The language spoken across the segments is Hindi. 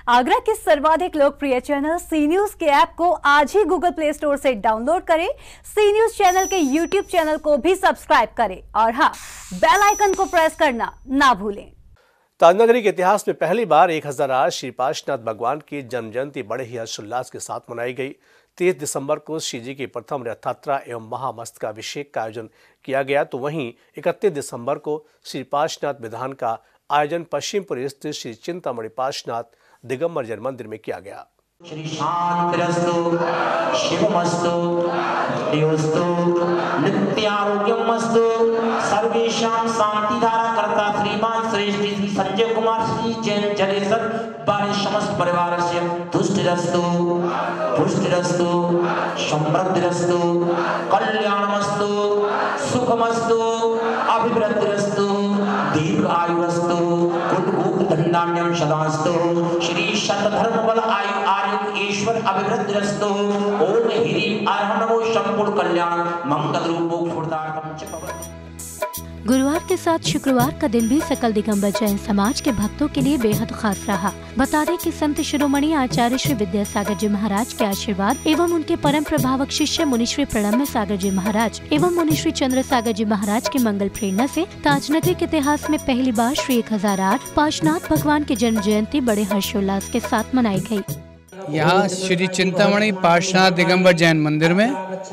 आगरा के सर्वाधिक लोकप्रिय चैनल सी न्यूज के ऐप को आज ही गूगल प्ले स्टोर से डाउनलोड करें। सी न्यूज चैनल के यूट्यूब चैनल को भी सब्सक्राइब करें और हाँ, बेल आइकन को प्रेस करना ना भूलें। ताजनगरी के इतिहास में पहली बार 1008 श्री पार्श्वनाथ भगवान की जन्म जयंती बड़े ही हर्षोल्लास के साथ मनाई गई। 30 दिसंबर को श्री जी की प्रथम रथ यात्रा एवं महामस्तकाभिषेक का आयोजन किया गया, तो वहीं 31 दिसंबर को श्री पार्श्वनाथ विधान का आयोजन पश्चिमपुरी स्थित श्री चिंतामणि पार्श्वनाथ दिगंबर जैन मंदिर में किया गया। श्री शांतिरस्तु शिवमस्तु देवस्तु नित्यारोग्यमस्तु सर्वेषां शांतिधारा करता श्रीमान श्रेष्ठ श्री संजय कुमार श्री जैन जलेसर बारे समस्त परिवारस्य तुष्टिरस्तु पुष्टिरस्तु समृद्धिरस्तु कल्याणमस्तु सुखमस्तु अभिवृद्धिरस्तु दीर्घायुरस्तु कुलगोत्र धन्यान्यं सदास्तु श्री शतधर्म बल आयु आरोग्य ईश्वर अभिवृद्धिरस्तु ओम ह्रीं आर्ह नमो संपूर्ण कल्याण मंगल रूपो फुर्दार्थम च भवतु। गुरुवार के साथ शुक्रवार का दिन भी सकल दिगंबर जैन समाज के भक्तों के लिए बेहद खास रहा। बता दें कि संत शिरोमणि आचार्य श्री विद्यासागर जी महाराज के आशीर्वाद एवं उनके परम प्रभावक शिष्य मुनिश्री प्रणम्य सागर जी महाराज एवं मुनिश्री चंद्र सागर जी महाराज की मंगल प्रेरणा से ताजनगरी के इतिहास में पहली बार श्री 1008 पार्श्वनाथ भगवान की जन्म जयंती बड़े हर्षोल्लास के साथ मनाई गयी। यहाँ श्री चिंतामणि पार्श्वनाथ दिगंबर जैन मंदिर में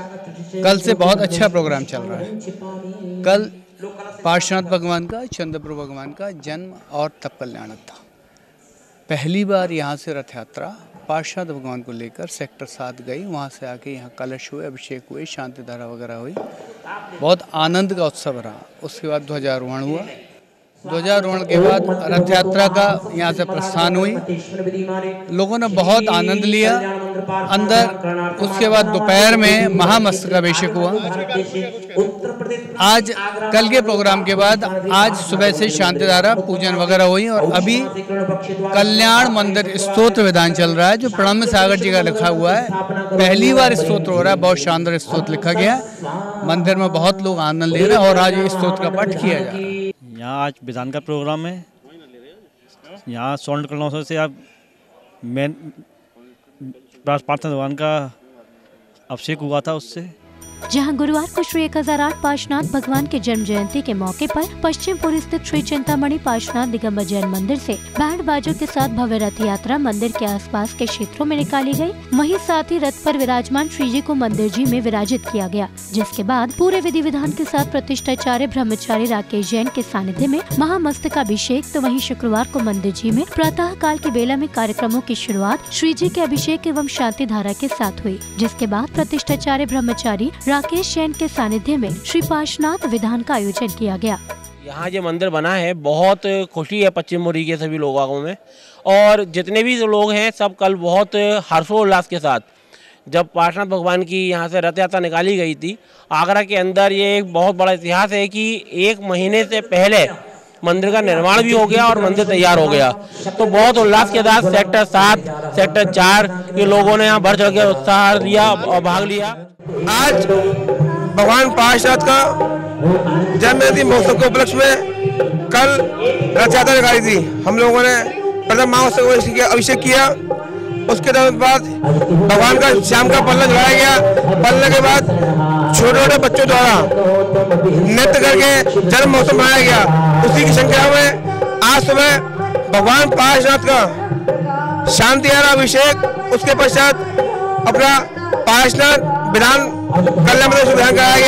कल से बहुत अच्छा प्रोग्राम चल रहा है। कल पार्श्वनाथ भगवान का, चंद्रप्रभु भगवान का जन्म और तप कल्याण था। पहली बार यहाँ से रथ यात्रा पार्श्वनाथ भगवान को लेकर सेक्टर 7 गई। वहाँ से आके यहाँ कलश हुए, अभिषेक हुए, शांति धारा वगैरह हुई। बहुत आनंद का उत्सव रहा। उसके बाद ध्वजारोहण हुआ। ध्वजारोहण के बाद रथ यात्रा का यहाँ से प्रस्थान हुई। लोगों ने बहुत आनंद लिया अंदर। उसके बाद दोपहर में महामस्तकाभिषेक हुआ। आज कल के प्रोग्राम के बाद आज सुबह से शांति धारा पूजन वगैरह हुई और अभी कल्याण मंदिर स्तोत्र विधान चल रहा है जो प्रणम्य सागर जी का लिखा हुआ है। पहली बार स्तोत्र हो रहा है। बहुत शानदार स्तोत्र लिखा गया है। मंदिर में बहुत लोग आनंद ले रहे हैं और आज स्तोत्र का पाठ किया जा रहा है। यहाँ आज विधान का प्रोग्राम है। यहाँ स्वर्ण कलशों से आप मेन पार्श्वनाथ भगवान का अभिषेक हुआ था उससे। जहां गुरुवार को श्री 1008 पार्श्वनाथ भगवान के जन्म जयंती के मौके पर पश्चिमपुरी स्थित श्री चिंतामणि पार्श्वनाथ दिगंबर जैन मंदिर से बैंड बाजों के साथ भव्य रथ यात्रा मंदिर के आसपास के क्षेत्रों में निकाली गई। वहीं साथ ही रथ पर विराजमान श्री जी को मंदिर जी में विराजित किया गया, जिसके बाद पूरे विधि विधान के साथ प्रतिष्ठाचार्य ब्रह्मचारी राकेश जैन के सानिध्य में महामस्तकाभिषेक। तो वहीं शुक्रवार को मंदिर जी में प्रातः काल की बेला में कार्यक्रमों की शुरुआत श्री जी के अभिषेक एवं शांति धारा के साथ हुई, जिसके बाद प्रतिष्ठाचार्य ब्रह्मचारी राकेश जैन के सानिध्य में श्री पार्श्वनाथ विधान का आयोजन किया गया। यहाँ जो मंदिर बना है बहुत खुशी है पश्चिमपुरी के सभी लोगों में, और जितने भी लोग हैं सब कल बहुत हर्षोल्लास के साथ जब पार्श्वनाथ भगवान की यहाँ से रथ यात्रा निकाली गई थी। आगरा के अंदर ये एक बहुत बड़ा इतिहास है कि 1 महीने से पहले मंदिर का निर्माण भी हो गया और मंदिर तैयार हो गया। तो बहुत उल्लास के साथ सेक्टर 7, सेक्टर 4 के लोगों ने यहाँ बढ़ चढ़ के उत्साह लिया और भाग लिया। आज भगवान पार्श्वनाथ का जन्म जयंती महोत्सव के उपलक्ष्य में कल रथ यात्रा निकाली थी। हम लोगों ने प्रथम महामस्तक अभिषेक किया। उसके बाद भगवान का शाम का पल्ला चढ़ाया गया। पल्ले के बाद छोटे छोटे बच्चों द्वारा नृत्य करके जन्म महोत्सव मनाया गया। उसी की संख्या में आज सुबह भगवान पार्श्वनाथ का शांति धारा अभिषेक, उसके पश्चात अपना पार्श्वनाथ विधान कल्याण मंदिर से विधान कराया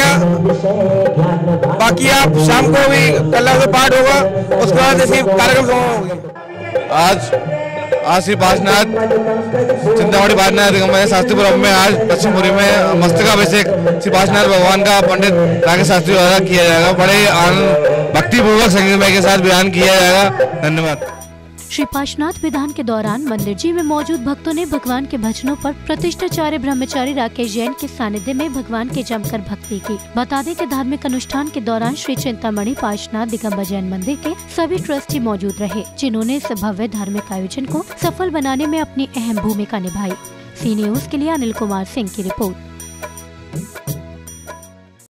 गया। बाकी आप शाम को भी कल्याण से पाठ होगा। उसके बाद ऐसी कार्यक्रम होंगे। आज श्री पार्श्वनाथ चिंतामणि पार्श्वनाथ दिगंबर शास्त्रीपुरम में आज पश्चिमपुरी में मस्तकाभिषेक श्री पार्श्वनाथ भगवान का पंडित राकेश शास्त्री द्वारा किया जाएगा। बड़े आनंद भक्तिपूर्वक संगीतमय के साथ विधान किया जाएगा। धन्यवाद। श्री पार्श्वनाथ विधान के दौरान मंदिर जी में मौजूद भक्तों ने भगवान के भजनों पर प्रतिष्ठाचार्य ब्रह्मचारी राकेश जैन के सानिध्य में भगवान के जमकर भक्ति की। बता दें कि धार्मिक अनुष्ठान के दौरान श्री चिंतामणि पार्श्वनाथ दिगंबर जैन मंदिर के सभी ट्रस्टी मौजूद रहे, जिन्होंने इस भव्य धार्मिक आयोजन को सफल बनाने में अपनी अहम भूमिका निभाई। सी न्यूज के लिए अनिल कुमार सिंह की रिपोर्ट।